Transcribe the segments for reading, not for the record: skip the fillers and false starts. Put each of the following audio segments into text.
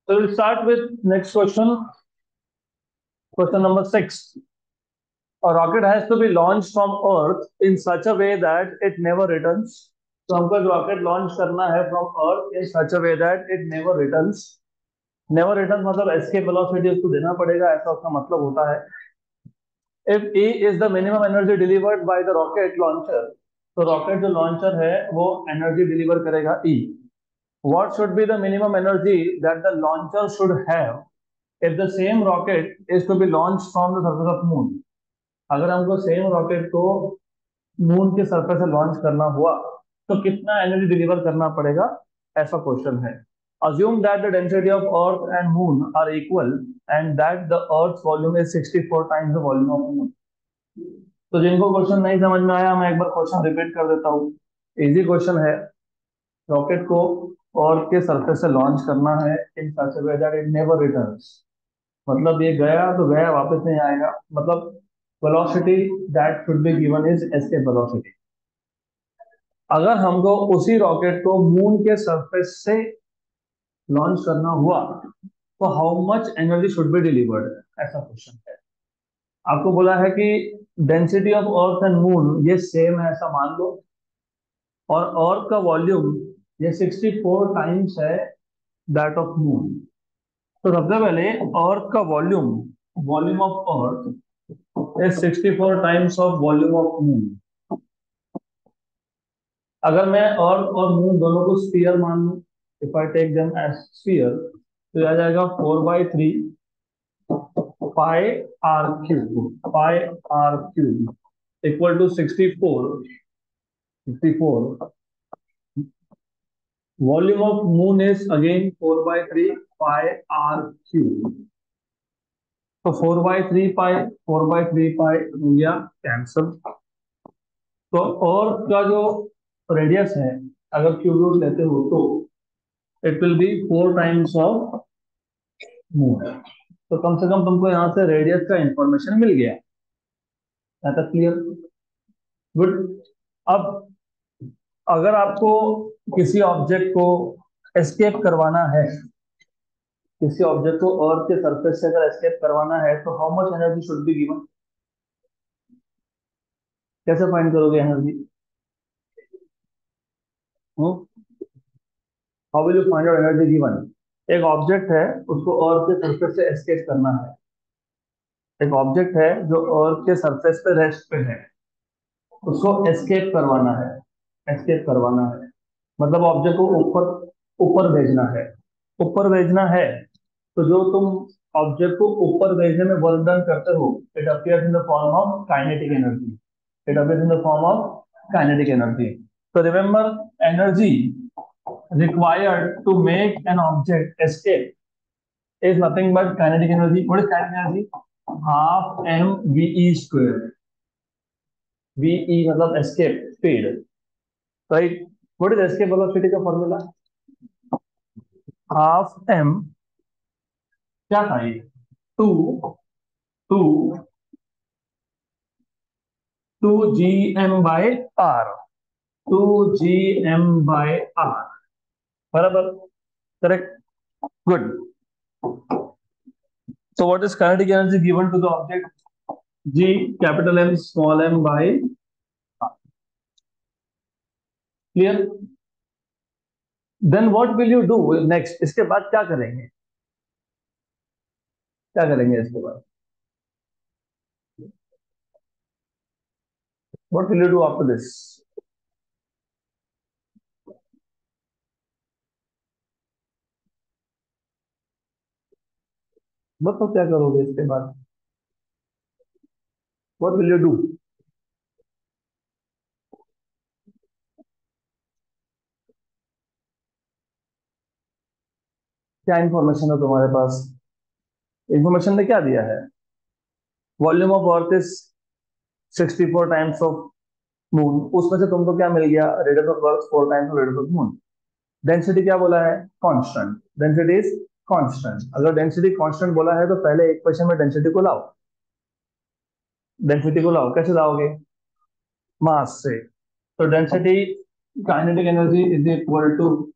So we'll start with next question. Question number 6. A rocket has to be launched from Earth in such a way that it never returns. तो हमको एक rocket launch करना है from earth in such a way that it never returns. Never return मतलब escape velocity उसको देना पड़ेगा, ऐसा उसका मतलब होता है. If E is the minimum energy delivered by the rocket launcher, तो रॉकेट जो लॉन्चर है वो एनर्जी डिलीवर करेगा E. What should be the minimum energy that the launcher should have if the same rocket is to be launched from the surface of moon? अगर हमको same rocket को moon के surface से launch करना हुआ तो कितना एनर्जी डिलीवर करना पड़ेगा, ऐसा क्वेश्चन है. Assume that the density of Earth and Moon are equal and that the Earth's volume is 64 times the volume of Moon. तो जिनको क्वेश्चन नहीं समझ में आया मैं एक बार क्वेश्चन रिपीट कर देता हूँ. इजी क्वेश्चन है. रॉकेट को अर्थ के सरफेस से लॉन्च करना है in such a way that it never returns. मतलब ये गया तो गया, वापस नहीं आएगा. मतलब velocity that should be given is escape velocity. अगर हमको उसी रॉकेट को मून के सरफेस से लॉन्च करना हुआ तो how much energy should be delivered, ऐसा क्वेश्चन है. आपको बोला है कि density of earth and moon ये सेम है, ऐसा मान लो. और अर्थ का वॉल्यूम ये 64 टाइम्स है दैट ऑफ मून. तो सबसे पहले अर्थ का volume, volume of earth is 64 times of volume of moon. अगर मैं अर्थ और मून दोनों को स्फीयर मान लूं, if I take them as sphere, तो आ जाएगा 4/3 pi are cube, pi are cube equal to 64. 64 volume of moon is again 4/3 pi are cube. तो 4/3 पाई हो गया कैंसल. तो और का जो रेडियस है, अगर क्यूब रूट लेते हो तो it will be 4 times of moon. तो कम से कम तुमको यहाँ से रेडियस का इंफॉर्मेशन मिल गया. ऐसा क्लियर? गुड. अब अगर आपको किसी ऑब्जेक्ट को एस्केप करवाना है, किसी ऑब्जेक्ट को अर्थ के सरफेस से अगर एस्केप करवाना है तो how much energy should be given? कैसे फाइंड करोगे energy? How will you find out energy given? एक ऑब्जेक्ट है, उसको अर्थ के सरफेस से एस्केप करना है. एक ऑब्जेक्ट है जो अर्थ के सरफेस पे रेस्ट पे है, उसको एस्केप करवाना है. एस्केप करवाना है मतलब ऑब्जेक्ट को ऊपर ऊपर भेजना है. ऊपर भेजना है तो जो तुम ऑब्जेक्ट को ऊपर भेजने में वर्क डन करते हो, it appears in the form of kinetic energy. It appears in the form of kinetic energy. तो remember, energy required to make an object escape is nothing but kinetic energy. What is kinetic energy? Half mve square. ve मतलब escape speed, right? What is escape velocity का formula? Half m, क्या था ये? Two two two G M by r. 2 GM/R. बराबर? Correct. Good. So what is kinetic energy given to the object? G capital M small m by R. Clear? Then what will you do next? इसके बाद क्या करेंगे? क्या करेंगे इसके बाद? What will you do after this? बताओ क्या करोगे इसके बाद? What will you do? क्या इंफॉर्मेशन है तुम्हारे पास? इंफॉर्मेशन ने क्या दिया है? Volume of earth is 64 times of moon. उसमें से तुमको क्या मिल गया? Radius of earth 4 times of radius of moon. Density क्या बोला है? कांस्टेंट. Density is constant. अगर डेंसिटी कांस्टेंट बोला है तो पहले इक्वेशन में डेंसिटी को लाओ. डेंसिटी को लाओ. कैसे लाओगे? मास से. तो density kinetic energy is equal to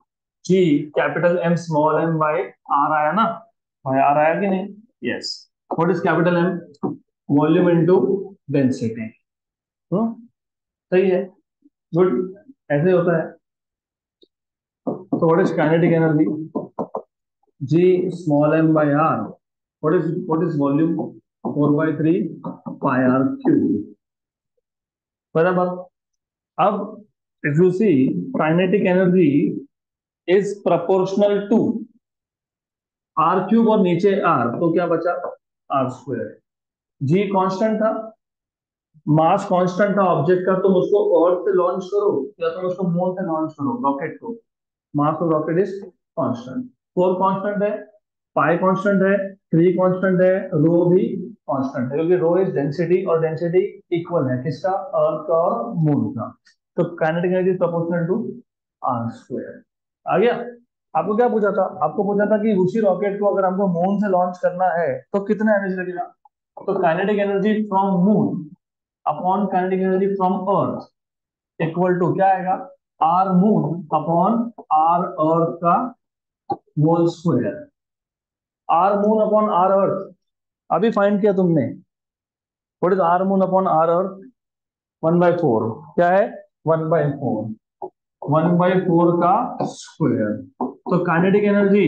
G capital M small M by r आया ना भाई, आर आया कि नहीं? Yes. What is capital M? Volume into density. सही है। गुड। ऐसे होता है। तो what is kinetic energy? G small M by r. What is volume? 4/3 pi are cube. बराबर। अब if you see kinetic energy is proportional to are cube और नीचे आर, तो क्या बचा? Are square. जी कांस्टेंट था, मास कांस्टेंट था object का, तुम उसको अर्थ से लॉन्च करो या तुम उसको मून से लॉन्च करो रॉकेट को, mass of rocket is constant. Four constant है, पाई कांस्टेंट है, थ्री कांस्टेंट है, रो भी कांस्टेंट है, क्योंकि रो इज डेंसिटी और डेंसिटी इक्वल है किसका? अर्थ का और मून का। तो kinetic energy proportional to are square. आ गया? आपको क्या पूछा था? आपको पूछा था कि उसी रॉकेट को अगर हमको मून से लॉन्च करना है तो कितना एनर्जी लगेगा? तो kinetic energy from moon upon kinetic energy from earth equal to क्या आएगा? R moon upon are earth का whole square. R moon upon are earth अभी फाइंड किया तुमने। What is r moon upon are earth? 1/4 क्या है? 1/4। 1/4 का square. तो kinetic energy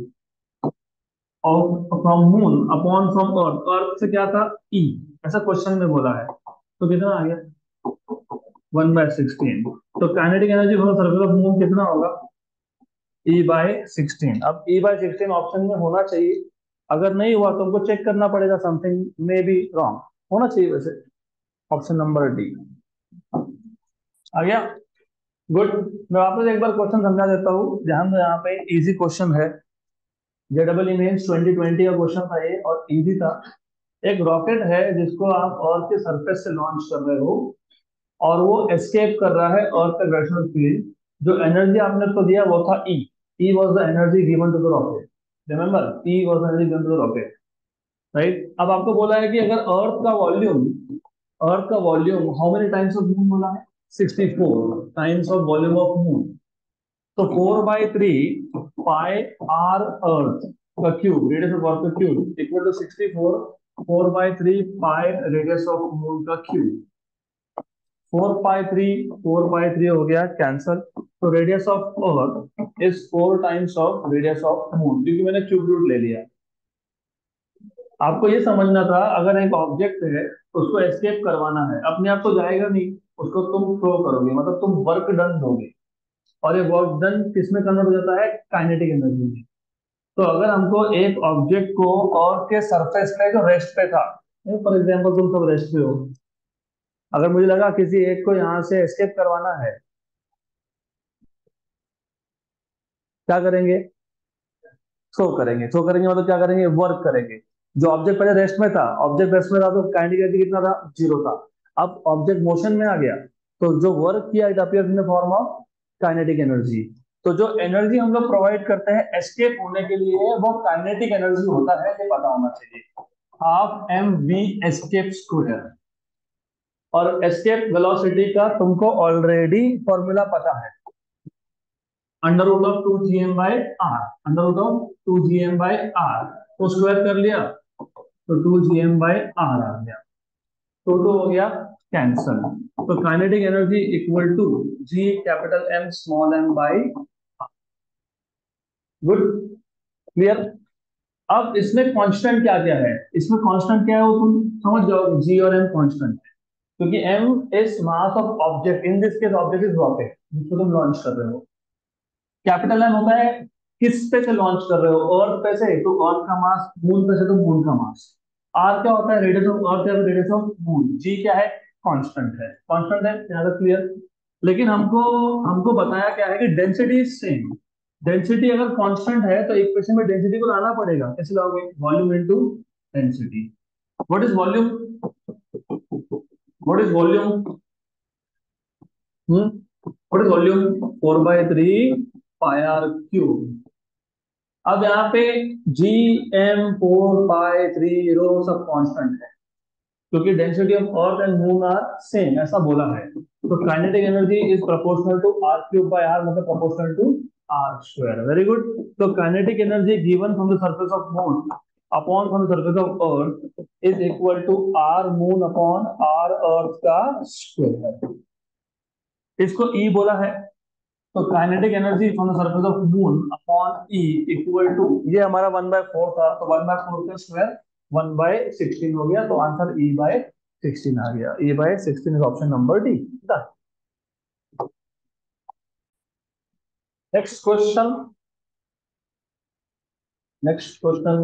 of from moon upon from earth, earth से क्या था? ई। ऐसा क्वेश्चन में बोला है, तो कितना आ गया? 1/16। तो kinetic energy from surface of moon कितना होगा? E/16। अब E/16 ऑप्शन में होना चाहिए, अगर नहीं हुआ तो हमको चेक करना पड़ेगा, समथिंग मे बी रॉन्ग। होना चाहिए वैसे। ऑप्शन नंबर डी आ गया। गुड। मैं वापस एक बार क्वेश्चन समझा देता हूँ, ध्यान दो, यहाँ पे इजी क्वेश्चन है। जेडबल इमेज 2020 का क्वेश्चन था ये और इजी था। एक रॉकेट है जिसको आप अर्थ के सरफेस से लॉन्च कर रहे हो और वो एस्केप कर रहा है अर्थ का ग्रेविटेशनल फील्ड। जो एनर्जी आपने उसको दिया वो था E. E was the energy given to the rocket. Remember, E was the energy given to the rocket. Right. अब आपको बोला है कि अगर अर्थ का volume how many times of moon बोला है? 64 times of volume of moon. तो 4/3 पाई आर अर्थ का क्यूब, रेडियस ऑफ अर्थ का cube equal to 64 4/3 pi radius of moon का क्यूब। 4/3 हो गया कैंसल। तो radius of earth is 4 times of radius of moon, क्योंकि मैंने क्यूब रूट ले लिया। आपको ये समझना था, अगर एक ऑब्जेक्ट है उसको एस्केप करवाना है, अपने आप तो जाएगा नहीं, उसको तुम थ्रो करोगे, मतलब तुम वर्क डन दोगे। और ये वर्क डन किस में कन्वर्ट हो जाता है? काइनेटिक एनर्जी में। तो अगर हमको एक ऑब्जेक्ट को और के सरफेस पे जो रेस्ट पे था, फॉर एग्जाम्पल तुम सब रेस्ट पे हो, अगर मुझे लगा किसी एक को यहाँ से एस्केप करवाना है, क्या करेंगे? थ्रो करेंगे मतलब क्या करेंगे? वर्क करेंगे। जो ऑब्जेक्ट पहले रेस्ट में था, ऑब्जेक्ट रेस्ट में था तो काइनेटिक एनर्जी कितना था? जीरो था। अब ऑब्जेक्ट मोशन में आ गया तो जो वर्क किया it appears in the form of kinetic energy. तो जो एनर्जी हम लोग प्रोवाइड करते हैं एस्केप होने के लिए वो काइनेटिक एनर्जी होता है, ये पता होना चाहिए। Half M V escape square. और एस्केप वेलोसिटी का तुमको ऑलरेडी फॉर्मूला पता है, under root of 2 GM/r। Under root of 2 GM/r तो स्क्वायर कर लिया तो 2 GM/r आ गया। तो हो गया कैंसल। तो kinetic energy equal to G capital M small M by. Good. Clear. अब इसमें कांस्टेंट क्या क्या है? इसमें कांस्टेंट क्या है वो तुम समझ जाओगे, जी और एम कांस्टेंट है, क्योंकि M is mass of object, in this case object is rocket जिसको तुम लॉन्च कर रहे हो। कैपिटल एम होता है किस पे से लॉन्च कर रहे हो? अर्थ पे से, तो अर्थ का मास, मून पे से तो मून का मास। आर क्या होता है? रेडियस ऑफ अर्थ या रेडियस ऑफ मून। जी क्या है? कांस्टेंट है। कांस्टेंट है, यहाँ तक क्लियर। लेकिन हमको हमको बताया क्या है कि डेंसिटी इज सेम। डेंसिटी अगर कांस्टेंट है तो इक्वेशन में डेंसिटी को लाना पड़ेगा। कैसे लाओगे? Volume into density. What is volume? What is volume? What is volume? 4/3 pi are cube. अब यहाँ पे जी एम 4/3 रो सब कांस्टेंट है, क्योंकि density of earth and moon are same, ऐसा बोला है। तो kinetic energy is proportional to are cube by are, मतलब proportional to are square. Very good. तो kinetic energy given from the surface of moon upon from the surface of earth is equal to R moon upon are earth का square. इसको E बोला है। तो kinetic energy from the surface of moon upon E equal to, ये हमारा 1/4 था, तो 1/4 का स्क्वायर 1/16 हो गया, तो आंसर E/16 आ गया। E/16 is option number D. Next question. Next question.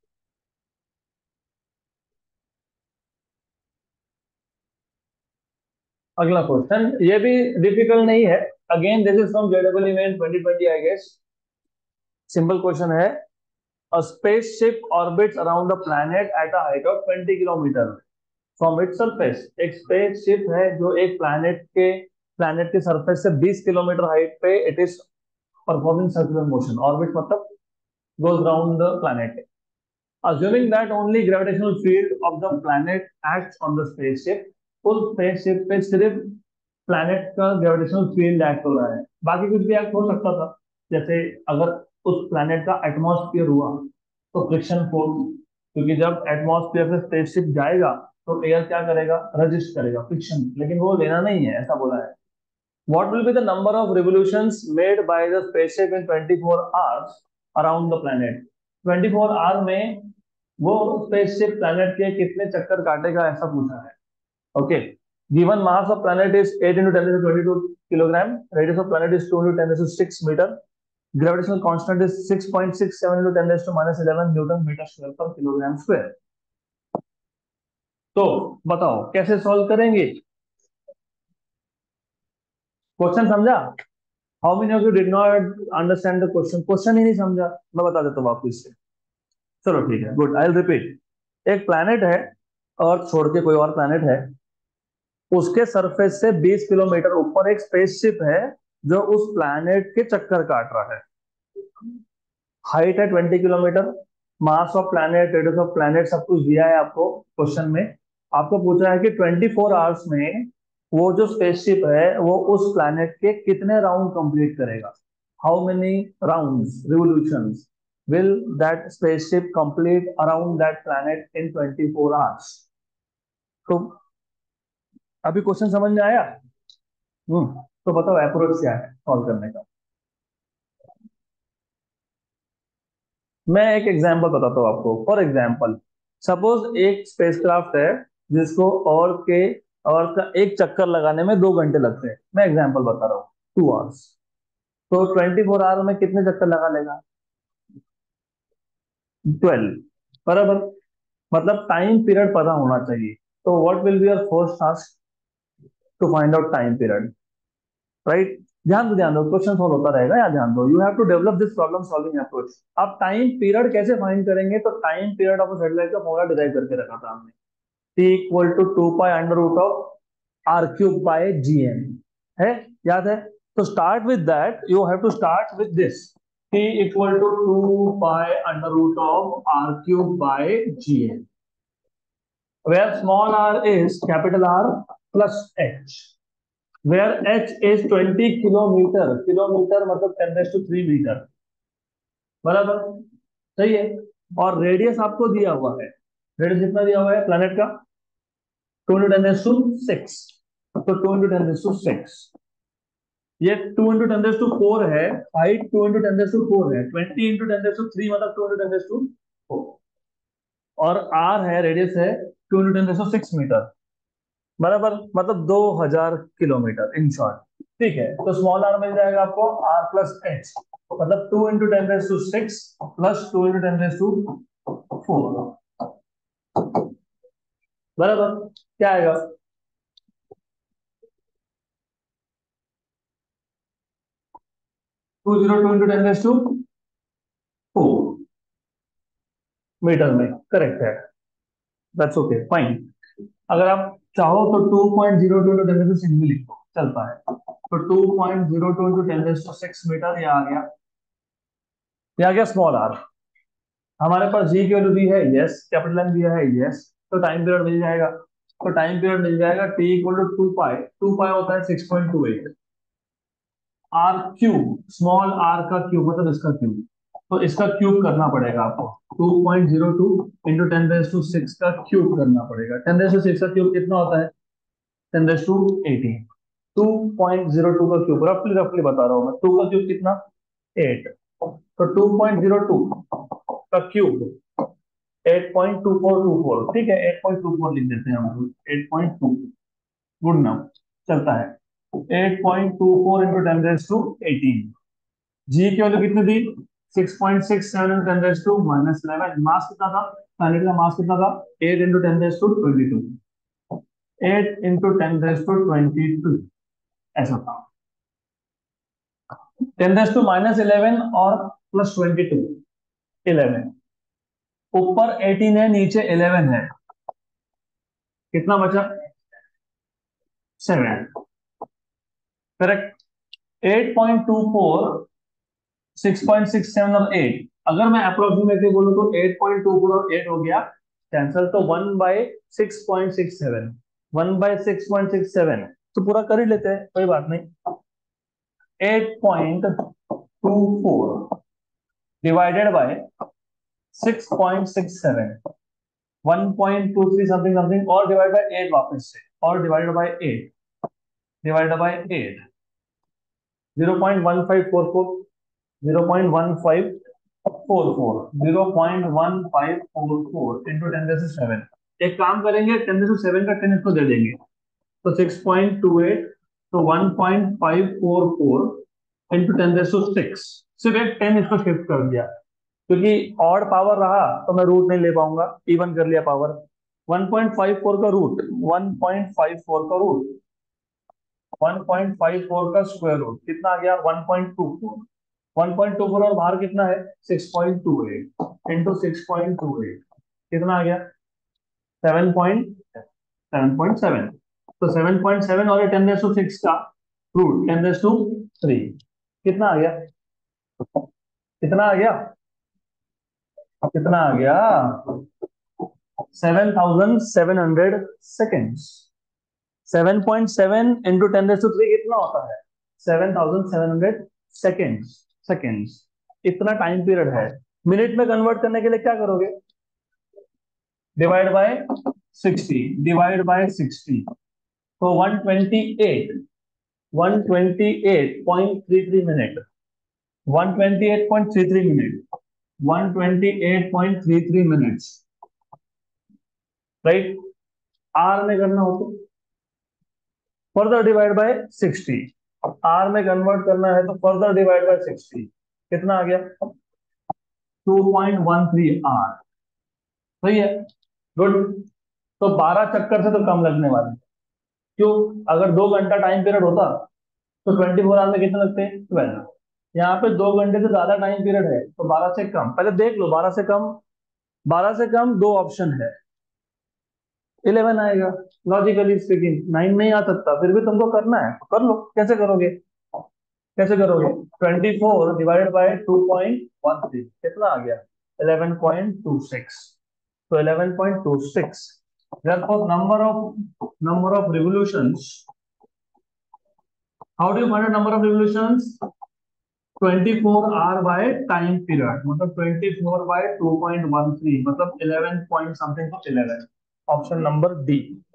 अगला क्वेश्चन ये भी डिफिकल्ट नहीं है। अगेन दिस इज फ्रॉम जेडबल event 2020 I guess. Simple question है। A spaceship orbits around the planet at a height of 20 kilometre from its surface. एक spaceship है जो एक प्लैनेट के सरफेस से 20 किलोमीटर हाइट पे it is performing circular motion. Orbit मतलब goes around the planet. Assuming that only gravitational field of the planet acts on the spaceship, उस spaceship पे सिर्फ प्लैनेट का ग्रेविटेशनल फील्ड एक्ट हो रहा है, बाकी कुछ भी एक्ट हो सकता था। जैसे अगर उस प्लैनेट का एटमॉस्फेयर हुआ तो फ्रिक्शन फोर्स, क्योंकि जब एटमॉस्फेयर से स्पेसशिप जाएगा तो एयर क्या करेगा, रजिस्ट करेगा फ्रिक्शन, लेकिन वो लेना नहीं है, ऐसा बोला है। What will be the number of revolutions made by the spaceship in 24 hours around the planet? 24 hour में वो स्पेसशिप प्लैनेट के कितने चक्कर काटेगा, ऐसा पूछा है। Okay. Given mass of planet is 8 into 10⁻22 kilogram, radius of planet is 2 into 10⁻6 metre, gravitational constant is 6.67 into 10⁻11 newton metre square per kilogram square. तो बताओ कैसे सॉल्व करेंगे। क्वेश्चन समझा? How many of you did not understand the question? Question ही नहीं समझा, मैं बता देता हूँ आपको इससे। चलो ठीक है, गुड, आई विल रिपीट। एक प्लैनेट है, अर्थ छोड़ के कोई और प्लैनेट है, उसके सरफेस से 20 किलोमीटर ऊपर एक स्पेसशिप है जो उस प्लैनेट के चक्कर काट रहा है। हाइट है 20 kilometre, mass of planet, radius of planet, सब कुछ दिया है आपको क्वेश्चन में। आपको पूछा है कि 24 आवर्स में वो जो स्पेसशिप है वो उस प्लैनेट के कितने राउंड कंप्लीट करेगा। How many rounds, revolutions will that spaceship complete around that planet in 24 hours. तो अभी क्वेश्चन समझ में आया? तो बताओ अप्रोच क्या है सॉल्व करने का। मैं एक एग्जांपल बताता हूँ आपको। फॉर एग्जांपल, सपोज एक स्पेसक्राफ्ट है जिसको अर्थ का एक चक्कर लगाने में 2 घंटे लगते हैं। मैं एग्जांपल बता रहा हूँ, 2 आवर्स। तो 24 आवर में कितने चक्कर लगा लेगा? 12, बराबर। मतलब टाइम पीरियड पता होना चाहिए। तो what will be your first task? To find out time period, right? ध्यान दो, क्वेश्चन सॉल्व होता रहेगा, या ध्यान दो, you have to develop this problem solving approach. आप टाइम पीरियड कैसे फाइंड करेंगे? तो टाइम पीरियड ऑफ सेटेलाइट का फॉर्मूला डिराइव करके रखा था हमने। T equal to 2 pi under root of R cube by G M, है, याद है? तो start with that, you have to start with this, T equal to 2 pi under root of R cube by G M, where small r is capital R plus h, where h is 20 kilometre, kilometre मतलब 10⁻³ metre, बराबर, सही है। और radius आपको दिया हुआ है, radius कितना दिया हुआ है प्लैनेट का? 2 into 10⁶, तो 2 into 10⁶, ये 2 into 10⁴ है, हाइट 2 into 10⁴ है, 20 into 10⁻³ मतलब 2 into 10⁴, और आर है, रेडियस है 2 into 10⁶ मीटर, बराबर, मतलब 2000 किलोमीटर इन शॉर्ट। ठीक है, तो स्मॉल आर मिल जाएगा आपको आर प्लस एच, मतलब 2 into 10⁶ प्लस 2 into 10⁴, बराबर। क्या आएगा? 202 into 10⁴ मीटर में, करेक्ट है। That's okay, fine. अगर आप चाहो तो 2.02 into 10⁶ भी लिखो, चलता है। तो 2.02 into 10⁶ मीटर, ये आ गया, ये आ गया स्मॉल आर। हमारे पास जी की वैल्यू दी है, यस, कैपिटल एन दिया है, यस, तो टाइम पीरियड मिल जाएगा। तो टाइम पीरियड मिल जाएगा t equal to 2 pi, 2 pi होता है 6.28, आर क्यूब, स्मॉल आर का क्यूब मतलब इसका क्यूब, तो इसका क्यूब करना पड़ेगा आपको, 2.02 इंटू 10⁻⁶ का क्यूब करना पड़ेगा। 10⁻⁶ का क्यूब कितना होता है? 10⁻18। 2.02 का क्यूब, रफली रफली बता रहा हूँ मैं, 2 का क्यूब कितना? 8, तो 2.02 का क्यूब 8.2424, ठीक है 8.24 लिख देते हैं हम लोग, 8.2, गुड नाउ, चलता है। 8.24 इंटू 10⁻18, जी की वैल्यू कितनी दी? 6.67 इंटू 10⁻⁻11, मास कितना था? प्लैनेट का मास कितना था? 8 इंटू 10⁻22, 8 इंटू 10⁻22 ऐसा था। 10⁻11 और प्लस 22, 11, ऊपर 18 है नीचे 11 है, कितना बचा? 7, करेक्ट। 8.24, 6.67 और 8, अगर मैं अप्रोक्सीमेटली बोलूं तो 8.24 और 8 हो गया कैंसल, तो 1/6.67, 1/6.67, तो पूरा कर ही लेते हैं, कोई बात नहीं। 8.24 डिवाइडेड बाय 6.67, 1.23 समथिंग समथिंग, और डिवाइड बाय 8 वापस से, और divided by 8, divided by 8, 0.1544, 0.1544, 0.1544 into 10⁻7। एक काम करेंगे, 10⁻7 का 10 इसको दे देंगे, तो 6.28, तो 1.544 इंटू 10⁻6, सिर्फ एक 10 इसको शिफ्ट कर दिया, क्योंकि ऑड पावर रहा तो मैं रूट नहीं ले पाऊंगा, इवन कर लिया पावर। 1.54 का रूट, 1.54 का रूट, 1.54 का स्क्वायर रूट कितना आ गया? 1.24, 1.24 और बाहर कितना है? 6.28 इंटू 6.28, कितना आ गया? 7.7, तो 7.7 और 10⁻6 का रूट 10⁻3, कितना आ गया? कितना आ गया? कितना आ गया? 7,700 सेकेंड्स। 7.7 इंटू 10⁻3 कितना होता है? 7,700 सेकेंड्स, इतना टाइम पीरियड है। मिनट में कन्वर्ट करने के लिए क्या करोगे? डिवाइड बाय 60, डिवाइड बाय 60, तो 128.33 minute, 128.33 minute, 128.33 minutes, right. Hour में करना हो तो फर्दर डिवाइड बाय 60, आर में कन्वर्ट करना है तो फर्दर डिवाइड बाय 60, कितना आ गया? 2.13 आर, सही है, गुड। तो 12 चक्कर से तो कम लगने वाले, क्यों? अगर 2 घंटा टाइम पीरियड होता तो 24 आवर में कितने लगते हैं? 12। यहाँ पे 2 घंटे से ज्यादा टाइम पीरियड है, तो 12 से कम, पहले देख लो, 12 से कम, 12 से कम दो ऑप्शन है, 11 आएगा, लॉजिकली स्पीकिंग 9 नहीं आ सकता, फिर भी तुमको करना है तो कर लो। कैसे करोगे? कैसे करोगे? 24 डिवाइडेड बाय 2.13, कितना आ गया? 11.26, तो 11.26, therefore number of revolutions, how do you find a number of revolutions? 24 hour by time period, मतलब 24 बाय 2.13, मतलब 11 point something to 11, option number D.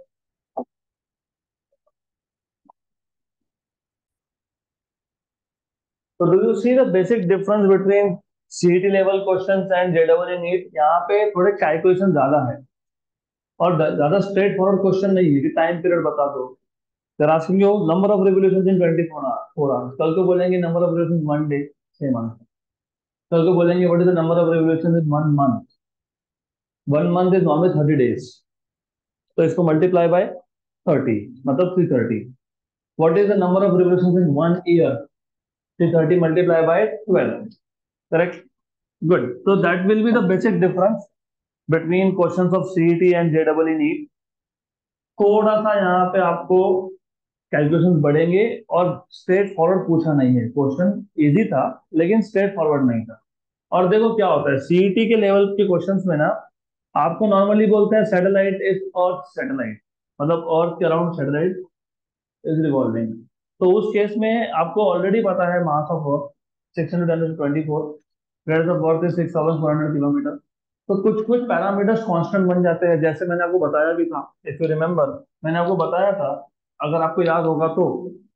तो do you see the basic difference between CET level questions and जेडब्ल्यू NEET? यहाँ पे थोड़े calculation ज्यादा है, और ज्यादा स्ट्रेट फॉरवर्ड क्वेश्चन नहीं है कि टाइम पीरियड बता दो। They're asking you number of revolutions in 24 hours, 4 hours. कल को बोलेंगे number of revolutions in 1 day, 6 months। कल को बोलेंगे what is the number of revolutions in 1 month? 1 month is normally 30 days, तो इसको मल्टीप्लाई बाय 30, मतलब 330। What is the number of revolutions in 1 year? 330 multiplied by 12, correct? Good. So that will be the basic difference between questions of CET and JEE NEET। थोड़ा सा यहाँ पे आपको calculation बढ़ेंगे, और स्ट्रेट फॉरवर्ड पूछा नहीं है, क्वेश्चन इजी था लेकिन स्ट्रेट फॉरवर्ड नहीं था। और देखो क्या होता है सीईटी के लेवल के क्वेश्चंस में ना, आपको नॉर्मली बोलते हैं सैटेलाइट इज और सैटेलाइट, मतलब अर्थ के अराउंड सैटेलाइट इज रिवॉल्विंग। तो उस केस में आपको ऑलरेडी पता है mass of earth 624, radius of earth is 6400 kilometre. तो कुछ कुछ पैरामीटर्स कांस्टेंट बन जाते हैं, जैसे मैंने आपको बताया भी था, इफ यू रिमेम्बर, मैंने आपको बताया था, अगर आपको याद होगा तो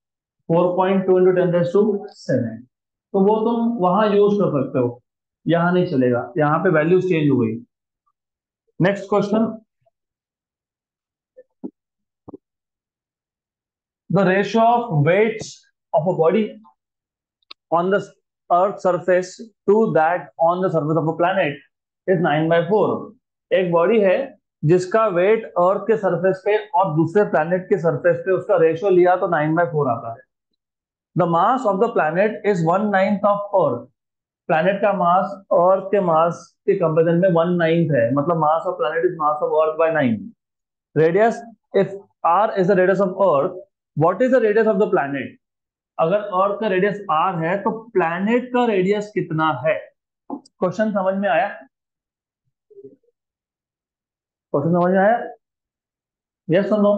4.2 × 10⁷ तो वो तुम वहां यूज कर सकते हो, यहाँ नहीं चलेगा, यहाँ पे वैल्यूज चेंज हो गई। Next question, the ratio of weights of a body on the earth surface to that on the surface of a planet is 9/4। एक बॉडी है जिसका वेट अर्थ के सरफेस पे और दूसरे प्लैनेट के सरफेस पे उसका रेशियो लिया तो 9/4 आता है। The mass of the planet is 1/9 of earth. Planet का मास अर्थ के मास के कंपेरिजन में 1/9 है, मतलब mass of planet is mass of earth by 9। Radius, if R is the radius of earth, what is the radius of the planet? अगर earth का radius are है तो प्लैनेट का रेडियस कितना है? क्वेश्चन समझ में आया? क्वेश्चन समझ में आया? यस और नो?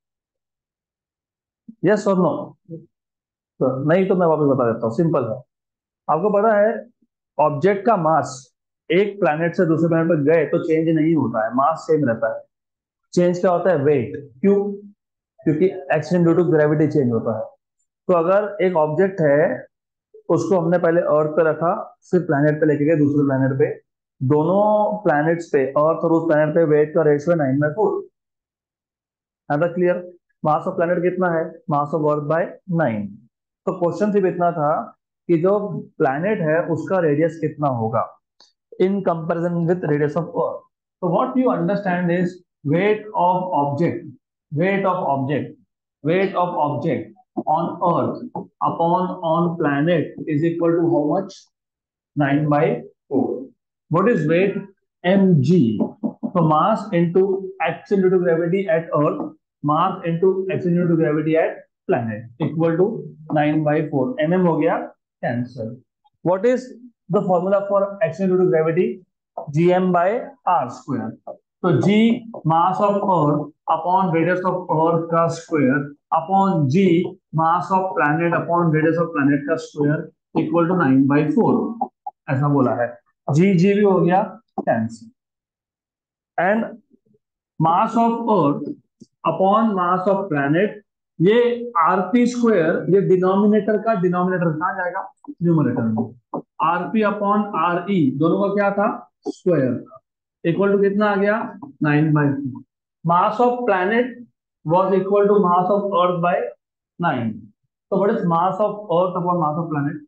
यस और नो? तो नहीं तो मैं वापस बता देता हूँ, सिंपल है। आपको पता है ऑब्जेक्ट का मास एक प्लैनेट से दूसरे प्लैनेट पर गए तो चेंज नहीं होता है, मास सेम रहता है। चेंज क्या होता है? वेट। क्यों? क्योंकि action due to gravity change होता है। तो अगर एक ऑब्जेक्ट है, उसको हमने पहले अर्थ पे रखा, फिर प्लैनेट पे लेके गए दूसरे प्लैनेट पे, दोनों प्लैनेट्स पे अर्थ और उस प्लैनेट पे वेट का रेशियो 9/4। है ना क्लियर? मास ऑफ प्लैनेट कितना है? Mass of earth by 9। तो क्वेश्चन सिर्फ इतना था कि जो प्लैनेट है उसका रेडियस कितना होगा in comparison with radius of earth. तो what you understand is weight of object, weight of object, weight of object on earth upon on planet is equal to how much? 9/4. What is weight? mg. So mass into action due to gravity at earth, mass into action due to gravity at planet equal to 9/4। mm हो गया cancel. What is the formula for action due to gravity? gm by r square। तो g mass of earth upon radius of earth का square upon g mass of planet upon radius of planet का square equal to 9/4, ऐसा बोला है। जी जी भी हो गया cancel. And mass of earth upon mass of planet, ये आरपी स्क्वायर, ये डिनोमिनेटर का डिनोमिनेटर कहाँ जाएगा? न्यूमरेटर में। आरपी अपॉन आर ई दोनों का क्या था? स्क्वायर। इक्वल टू कितना आ गया? 9/4। Mass of planet was equal to mass of earth by 9। तो what is mass of earth upon mass of planet?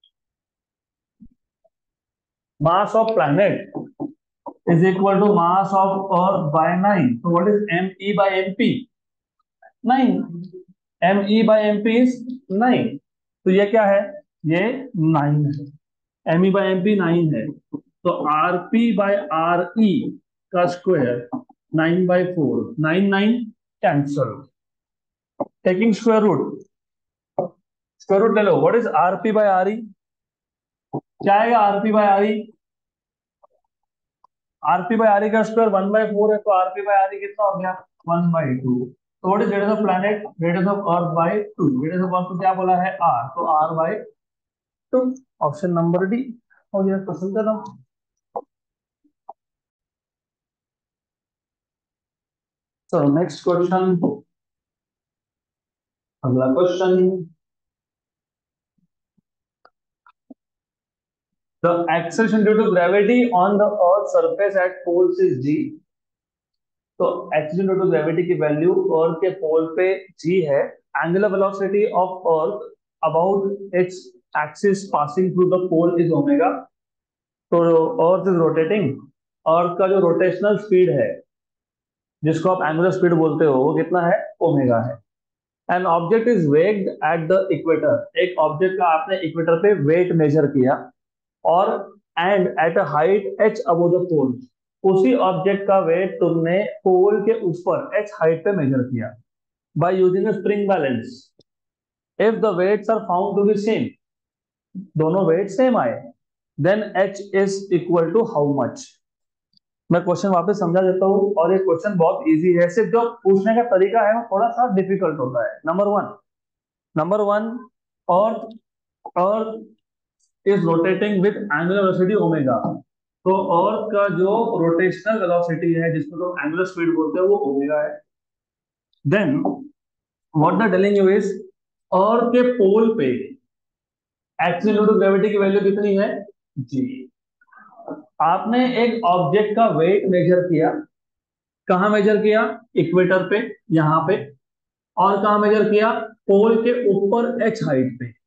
Mass of planet is equal to mass of Earth by 9. So what is me by mp? 9। me by mp is 9। तो ये क्या है? ये 9 है। me by mp 9 है। तो rp by re का square 9/4, 9 9 cancel. Taking square root ले लो। What is rp by re? क्या आएगा rp by re? RP by R का स्क्वायर 1/4 है, तो आरपी बाई आर कितना हो गया? 1/2। तो what is radius of planet? Radius of earth by 2। Radius of earth को क्या बोला है? आर, तो r/2। ऑप्शन नंबर डी हो गया। क्वेश्चन खत्म। चलो नेक्स्ट क्वेश्चन, अगला question. The acceleration due to gravity on the earth surface at poles is g। तो एक्सीलरेशन ड्यू टू ग्रेविटी की वैल्यू अर्थ के पोल पे g है। Angular velocity of earth about its axis passing through the pole is omega. तो earth is rotating, अर्थ का जो rotational speed है जिसको आप एंगुलर स्पीड बोलते हो वो कितना है? ओमेगा है। An object is weighed at the equator. एक ऑब्जेक्ट का आपने इक्वेटर पे वेट मेजर किया और and at a height h above the pole, उसी ऑब्जेक्ट का वेट तुमने पोल के ऊपर h हाइट पे मेजर किया by using a spring balance. If the weights are found to be same, दोनों वेट सेम आए, then h is equal to how much? मैं क्वेश्चन वापस समझा देता हूँ, और ये क्वेश्चन बहुत इजी है, सिर्फ जो पूछने का तरीका है वो थोड़ा सा डिफिकल्ट होता है। Number one, earth is rotating with angular velocity omega. तो अर्थ का जो रोटेशनल वेलोसिटी है, जिसको तो एंगुलर स्पीड बोलते हैं, वो ओमेगा है। Then what the telling you is, earth के पोल पे एक्सिलरेशन टू ग्रेविटी की वैल्यू कितनी है, जी। आपने एक ऑब्जेक्ट का वेट मेजर किया, कहाँ मेजर किया, इक्वेटर पे, यहाँ पे। और कहाँ मेजर किया, पोल के ऊपर एच हाइट पे।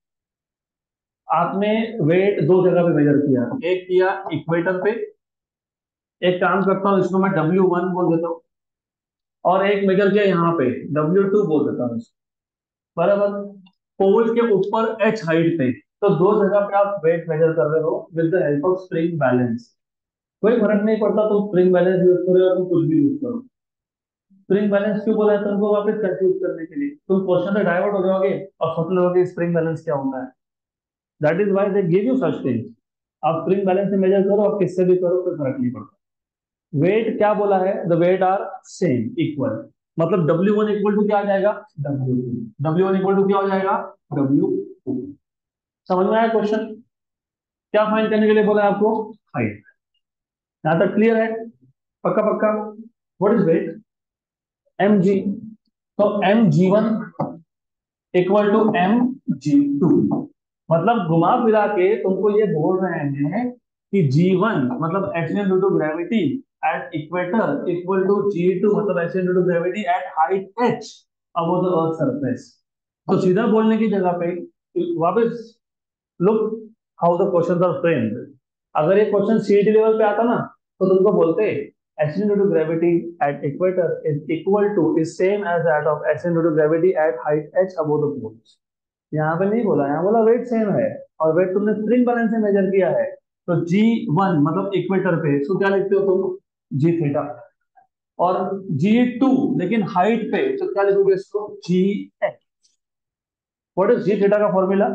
आपने वेट दो जगह पे मेजर किया, एक किया इक्वेटर पे, एक काम करता हूँ इसको मैं W1 बोल देता हूँ, और एक मेजर किया यहाँ पे, W2 बोल देता हूँ इसको, बराबर। पोल के ऊपर एच हाइट पे, तो दो जगह पे आप वेट मेजर कर रहे हो with the help of spring balance. कोई फर्क नहीं पड़ता तुम स्प्रिंग बैलेंस यूज करो या तुम कुछ भी यूज करो। स्प्रिंग बैलेंस क्यों बोला है तुमको, वापस कंफ्यूज करने के लिए, तुम क्वेश्चन से डाइवर्ट हो जाओगे और सोचने लगोगे स्प्रिंग बैलेंस क्या होता है। That is why they give you such things. आप स्प्रिंग बैलेंस से मेजर करो, आप किससे भी करो, कोई फर्क नहीं पड़ता। वेट क्या बोला है, the weight are same, equal. मतलब W1 इक्वल टू क्या आ जाएगा, W2। W1 इक्वल टू क्या हो जाएगा, W2। समझ में आया क्वेश्चन, क्या फाइंड करने के लिए बोला है आपको, हाइट। यहां तक क्लियर है, पक्का पक्का। What is weight, mg। तो mg1 इक्वल टू mg2। मतलब घुमा फिरा के तुमको ये बोल रहे हैं कि G1 मतलब acceleration due to gravity at equator equal to G2 मतलब acceleration due to gravity at height h above the earth surface. तो सीधा बोलने की जगह पे वापस look how the questions are framed. अगर ये क्वेश्चन सीईटी लेवल पे आता ना, तो तुमको बोलते acceleration due to gravity at equator is equal to is same as that of acceleration due to gravity at height h above the poles. यहाँ पे नहीं बोला, यहाँ बोला वेट सेम है, और वेट तुमने स्प्रिंग बैलेंस से मेजर किया है। तो G1 मतलब इक्वेटर पे, इसको क्या लिखते हो तुम, जी थीटा। और G2 लेकिन हाइट पे, तो क्या लिखोगे इसको, g h. What is g theta का formula,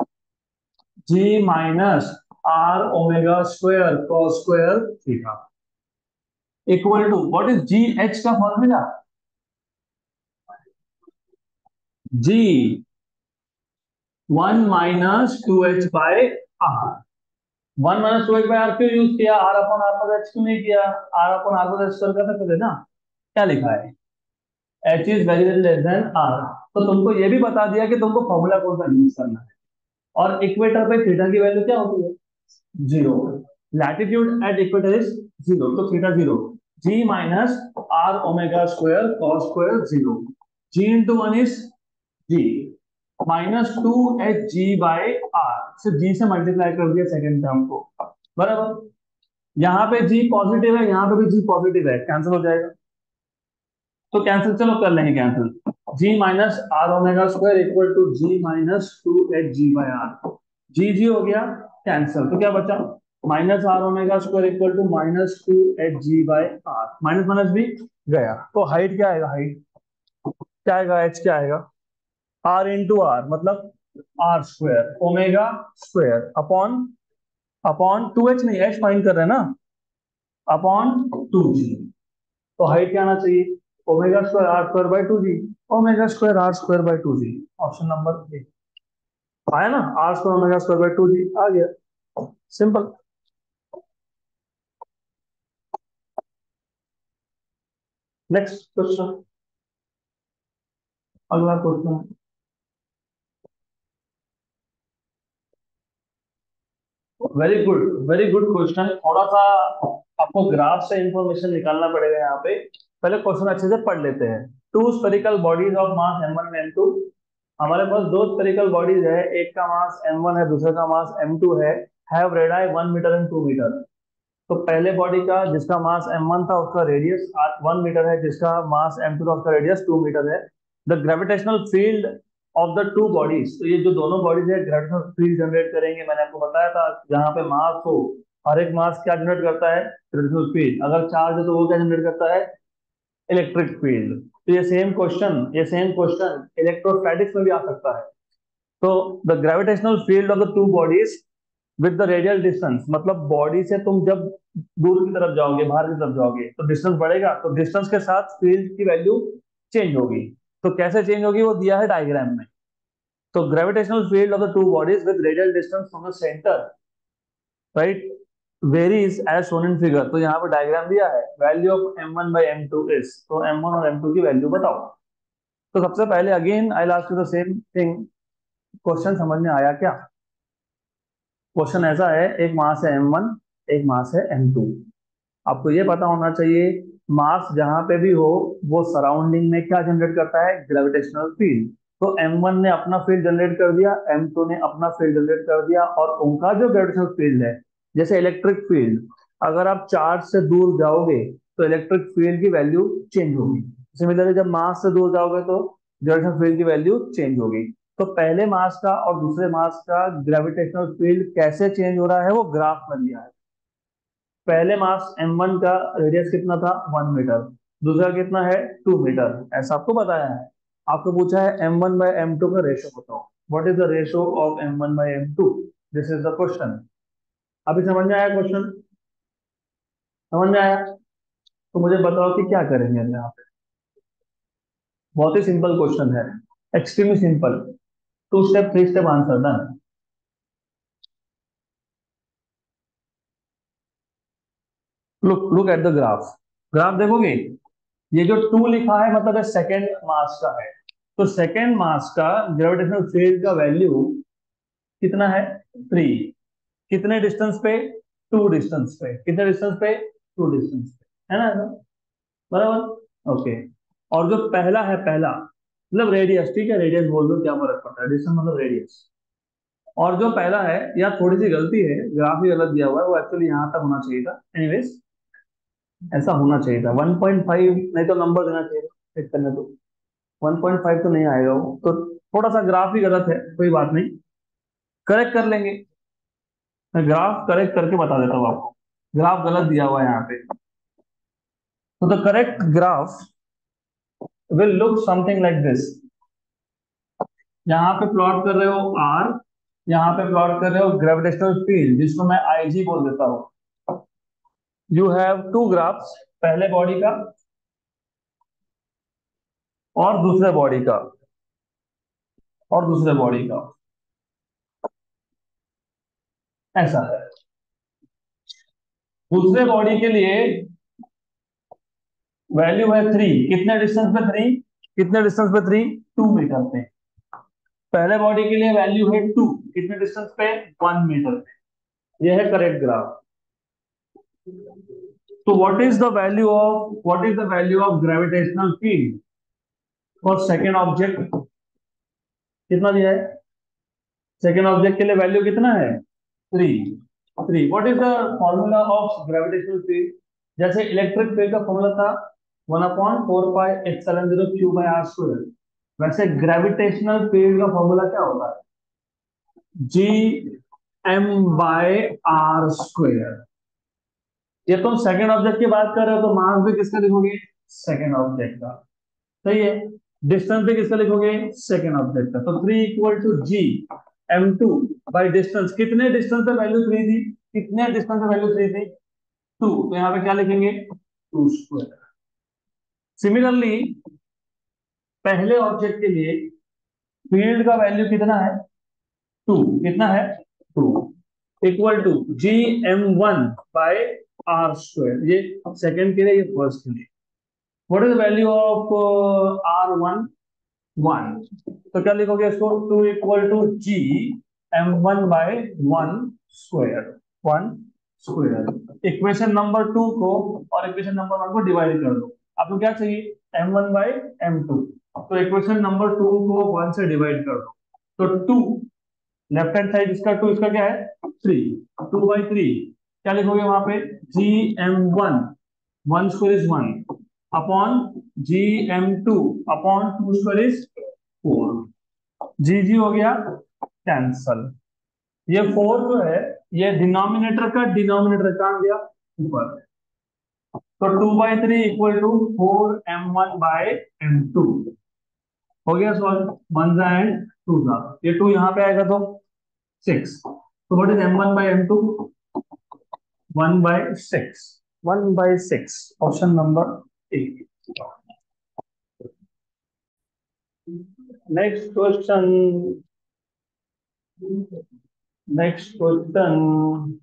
g minus r omega square cos square theta equal to what is g h का फॉर्मूला, जी 1 - 2h/r। 1 - 2h/r क्यों यूज किया, आर अपॉन आर पर एच क्यों नहीं किया, आर अपॉन आर पर h कर सकते थे ना। क्या लिखा है, h is very very less than r. तो तुमको ये भी बता दिया कि तुमको फॉर्मूला कौन सा यूज करना है। और इक्वेटर पे थीटा की वैल्यू क्या होती है, zero. Latitude at equator is zero, तो theta zero. G minus r omega square cos square zero. G into one is g -2hg/r, सिर्फ जी से मल्टीप्लाई कर दिया सेकंड टर्म को, बराबर। यहाँ पे जी पॉजिटिव है, यहाँ पे भी जी पॉजिटिव है, कैंसिल हो जाएगा। तो कैंसिल, चलो कर लेंगे cancel. G minus r omega square equal to g -2hg/r। G जी हो गया कैंसिल, तो क्या बचा, minus r omega square equal to -2hg/r। Minus minus भी गया, तो हाइट क्या आएगा, हाइट क्या आएगा, एच क्या आएगा, आर इंटू आर मतलब r square omega square upon upon 2h, नहीं एच फाइंड कर रहे हैं ना, अपॉन 2g। तो हाइट क्या आना चाहिए, omega square r square by 2g। Omega square r square by 2g, option number A आया ना, r square omega square by 2g आ गया, सिंपल। नेक्स्ट क्वेश्चन, अगला question. Very good, very good question. थोड़ा सा आपको ग्राफ से information निकालना पड़ेगा यहाँ पे। पहले क्वेश्चन अच्छे से पढ़ लेते हैं। Two spherical bodies of mass m1 and m2। हमारे पास दो स्फेरिकल बॉडीज है, एक का मास m1 है, दूसरे का मास m2 है। Have radius 1 metre and 2 metre. तो पहले बॉडी का जिसका मास m1 था उसका रेडियस 1 मीटर है, जिसका मास m2 था उसका रेडियस 2 मीटर है। The gravitational field of the two bodies, तो ये जो दोनों बॉडीज है ग्रेविटेशनल फील्ड जनरेट करेंगे। मैंने आपको बताया था, जहां पे मास हो, हर एक मास क्या जनरेट करता है, ग्रेविटेशनल फील्ड। अगर चार्ज है तो वो क्या जनरेट करता है, इलेक्ट्रिक फील्ड। तो ये सेम क्वेश्चन इलेक्ट्रोस्टैटिक्स में भी आ सकता है। तो the gravitational field of the two bodies with the radial distance, मतलब बॉडी से तुम जब दूर की तरफ जाओगे, बाहर की तरफ जाओगे, तो डिस्टेंस बढ़ेगा, तो डिस्टेंस के साथ फील्ड की वैल्यू चेंज होगी। तो कैसे चेंज होगी वो दिया है डायग्राम में। तो gravitational field of the two bodies with radial distance from the centre, right, varies as shown in figure. तो यहाँ पे डायग्राम दिया है, value of m1 by m2 is, तो m1 और m2 की वैल्यू बताओ। तो सबसे पहले again I last you the same thing, question समझ में आया क्या? क्वेश्चन ऐसा है, एक मास है m1, एक मास है m2। आपको ये पता होना चाहिए, मास जहां पे भी हो वो सराउंडिंग में क्या जनरेट करता है, ग्रेविटेशनल फील्ड। तो m1 ने अपना फील्ड जनरेट कर दिया, m2 ने अपना फील्ड जनरेट कर दिया, और उनका जो ग्रेविटेशनल फील्ड है, जैसे इलेक्ट्रिक फील्ड, अगर आप चार्ज से दूर जाओगे तो इलेक्ट्रिक फील्ड की वैल्यू चेंज होगी। सिमिलरली जब मास से दूर जाओगे तो ग्रेविटेशनल फील्ड की वैल्यू चेंज होगी। तो पहले मास का और दूसरे मास का ग्रेविटेशनल फील्ड कैसे चेंज हो रहा है वो ग्राफ में दिया है। पहले मास m1 का रेडियस कितना था, 1 मीटर, दूसरा कितना है, 2 मीटर, ऐसा आपको बताया है। आपको पूछा है m1 बाय m2 का रेशो बताओ, what is the ratio of m1 by m2, this is the question. अभी समझ में आया क्वेश्चन? समझ में आया? तो मुझे बताओ कि क्या करेंगे हम यहाँ पे। बहुत ही सिंपल क्वेश्चन है, extremely simple, 2 step 3 step answer done. Look look at the graph, graph देखोगे, ये जो 2 लिखा है मतलब सेकेंड मास का है। तो सेकेंड मास का ग्रेविटेशनल फील्ड का वैल्यू कितना है, 3। कितने डिस्टेंस पे, 2 डिस्टेंस पे, कितने डिस्टेंस पे, 2 डिस्टेंस पे, है ना ऐसा? बराबर, ओके। और जो पहला है, पहला मतलब रेडियस, ठीक है, रेडियस बोल दो, क्या फर्क पड़ता है, डिस्टेंस मतलब रेडियस। और जो पहला है, यार थोड़ी सी गलती है, ग्राफ ही गलत दिया हुआ है, वो एक्चुअली यहाँ तक होना चाहिए था, एनीवेज ऐसा होना चाहिए था 1.5, नहीं तो नंबर देना चाहिए चेक करने तो। 1.5 तो नहीं आएगा वो तो, थोड़ा सा ग्राफ ही गलत है, कोई बात नहीं, करेक्ट कर लेंगे। मैं ग्राफ करेक्ट करके बता देता हूँ आपको, ग्राफ गलत दिया हुआ है यहाँ पे। तो the correct graph will look something like this. यहाँ पे प्लॉट कर रहे हो आर, यहाँ पे प्लॉट कर रहे हो ग्रेविटेशनल फील्ड, जिसको मैं आई जी बोल देता हूँ। यू हैव 2 ग्राफ्स, पहले बॉडी का और दूसरे बॉडी का, और दूसरे बॉडी का, ऐसा है। दूसरे बॉडी के लिए वैल्यू है 3, कितने डिस्टेंस पे 3, कितने डिस्टेंस पे 3, 2 मीटर पे। पहले बॉडी के लिए वैल्यू है 2, कितने डिस्टेंस पे, 1 मीटर पे। यह है करेक्ट ग्राफ। तो what is the value of gravitational field for second object, कितना दिया है, सेकेंड ऑब्जेक्ट के लिए वैल्यू कितना है, 3। 3, what is the formula of gravitational field? जैसे इलेक्ट्रिक फील्ड का फॉर्मूला था 1/4 pi epsilon 0 q by r square, वैसे ग्रेविटेशनल फील्ड का फॉर्मूला क्या होता है, G M by r square. ये तुम सेकेंड ऑब्जेक्ट की बात कर रहे हो तो मास भी किसका लिखोगे, सेकेंड ऑब्जेक्ट का, सही है। डिस्टेंस भी किसका लिखोगे, सेकेंड ऑब्जेक्ट का। तो 3 equal to G m2 by distance, कितने डिस्टेंस पे वैल्यू 3 थी, कितने डिस्टेंस पे वैल्यू 3 थी, 2, तो यहाँ पे क्या लिखेंगे, 2 स्क्वायर। सिमिलरली पहले ऑब्जेक्ट के लिए फील्ड का वैल्यू कितना है, 2, कितना है, 2 equal to G m1 by r square, ये सेकेंड के लिए, ये फर्स्ट के लिए। What is the value of R1, 1, तो क्या लिखोगे इसको, 2 equal to G m1 by 1 square, 1 square. Equation number 2 को और इक्वेशन नंबर 1 को डिवाइड कर दो। आपको क्या चाहिए, m1 बाय m2, तो इक्वेशन नंबर 2 को 1 से डिवाइड कर दो। तो 2, लेफ्ट हैंड साइड इसका 2, इसका क्या है, 3, 2/3, क्या लिखोगे वहां पे, G m1, 1 square is 1 upon G m2 upon 2 square is 4। G जी हो गया कैंसल। ये 4 जो है, ये डिनोमिनेटर का डिनोमिनेटर कहां गया, ऊपर। तो 2/3 इक्वल टू 4m1/m2 हो गया सॉल्व, 1 एंड 2 था, ये 2 यहाँ पे आएगा तो 6। So what is m1 by m2? 1 by 6. 1 by 6. Option number A. Next question. Next question.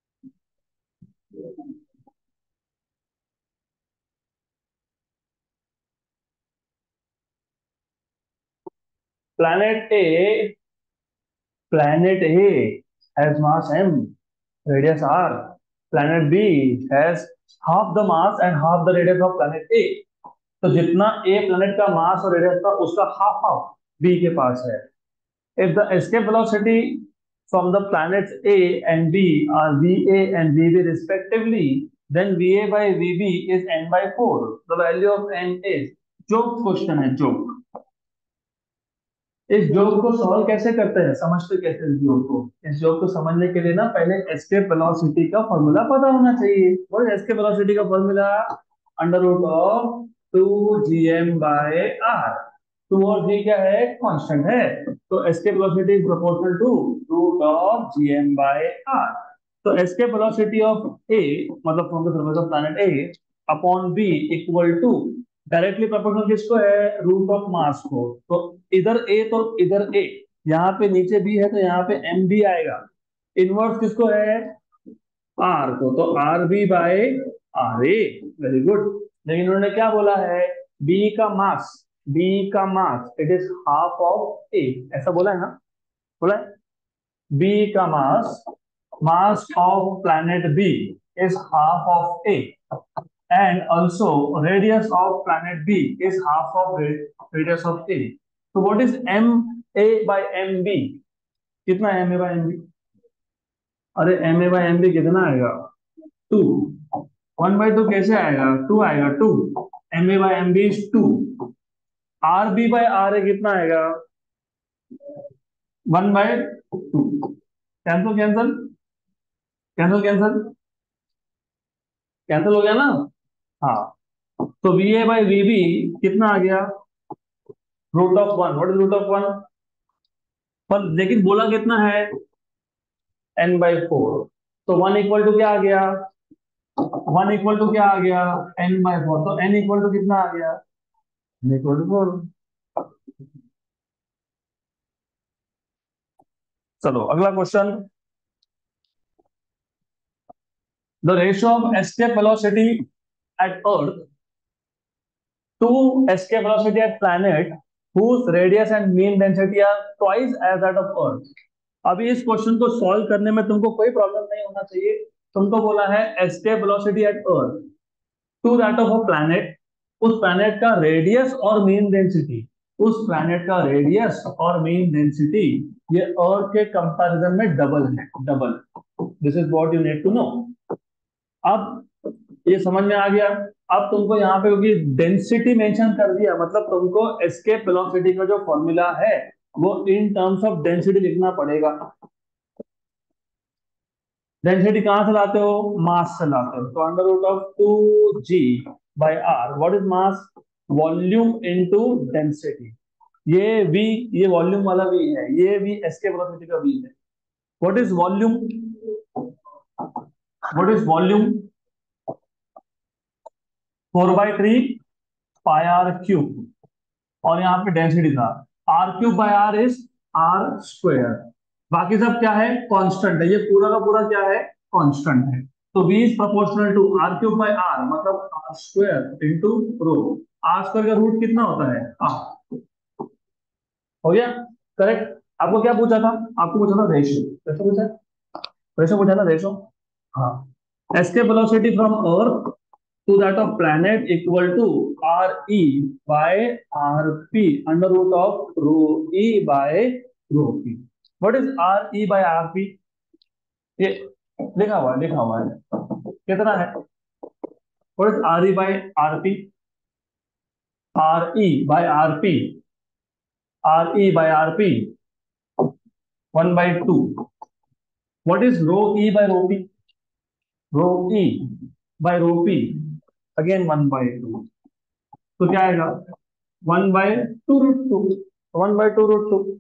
Planet A. Planet A has mass m, radius r. Planet B has half the mass and half the radius of planet A. तो जितना a planet का मास और radius था उसका half half B के पास है. If the escape velocity from the planets A and B are VA and VB respectively, then VA by VB is n by 4. The value of n is. Joke question है joke. इस joke को solve कैसे करते हैं, समझते कैसे इस joke को. इस जोक को समझने के लिए ना पहले एस्केप वेलोसिटी का फॉर्मूला पता होना चाहिए. और एस्केप वेलोसिटी का formula under root of 2gm by r. 2 और g क्या है, कांस्टेंट है. तो escape velocity is proportional to root of gm by r. तो एस्केप वेलोसिटी ऑफ ए मतलब from the surface of planet A upon B equal to directly proportional किसको है, root of mass को. तो इधर ए तो इधर ए, यहाँ पे नीचे बी है तो यहाँ पे एम बी आएगा. इनवर्स किसको है, आर को. तो r B by r A. Very good. लेकिन उन्होंने क्या बोला है, बी का मास, बी का mass it is half of A, ऐसा बोला है ना, बोला है. बी का मास, mass of planet B is half of A, and also radius of planet B is half of radius of A. So what is m a by m b? कितना m a by m b? अरे m a by m b कितना आएगा, 2. 1 by 2 कैसे आएगा, 2 आएगा. 2 m a by m b is 2. r b by r a कितना आएगा, 1 by 2. Cancel cancel cancel cancel cancel हो गया ना. हाँ. तो v A by v B कितना आ गया, root of 1. What is root of 1? पर लेकिन बोला कितना है, n बाई 4. तो 1 इक्वल टू क्या आ गया, 1 इक्वल टू क्या आ गया, n बाई 4. तो n इक्वल टू कितना आ गया, n इक्वल टू 4. चलो अगला question. The ratio of escape velocity at Earth to escape velocity at planet whose radius and mean density are twice as that of Earth. अभी इस question को solve करने में तुमको कोई प्रॉब्लम नहीं होना चाहिए. तुमको बोला है escape velocity at Earth to that of a planet, उस प्लैनेट का रेडियस और मीन डेंसिटी, उस प्लैनेट का रेडियस और मीन डेंसिटी ये अर्थ के कंपैरिजन में डबल है, double. This is what you need to know. अब ये समझ में आ गया. अब तुमको यहाँ पे क्योंकि डेंसिटी मेंशन कर दिया मतलब तुमको एस्केप वेलोसिटी का जो फॉर्मूला है वो इन टर्म्स ऑफ डेंसिटी लिखना पड़ेगा. डेंसिटी कहां से लाते हो, मास से लाते हो. तो under root of 2g by r. What is mass, volume into density. ये v, ये वॉल्यूम वाला v है, ये v एस्केप वेलोसिटी का v है. What is volume, what is volume, 4/3 pi are cube. और यहाँ पे डेंसिटी था r cube by r is r square. बाकी सब क्या है, कांस्टेंट है. ये पूरा का पूरा क्या है, कांस्टेंट है. तो v is proportional to are cube by are मतलब r square into rho. R square का रूट कितना होता है, आर. हो गया करेक्ट. आपको क्या पूछा था, आपको पूछा था रेशियो. कैसे पूछा, रेशियो पूछा था, रेशियो. हाँ. Escape velocity from Earth to that of planet equal to RE by RP under root of rho E by rho P. What is RE by RP? ये लिखा हुआ है कितना है. What is RE by RP? RE by RP, RE by RP 1 by 2. What is rho E by rho P? Rho E by rho P again 1 by 2. तो क्या आएगा, 1 by 2 root 2. 1 by 2 root 2.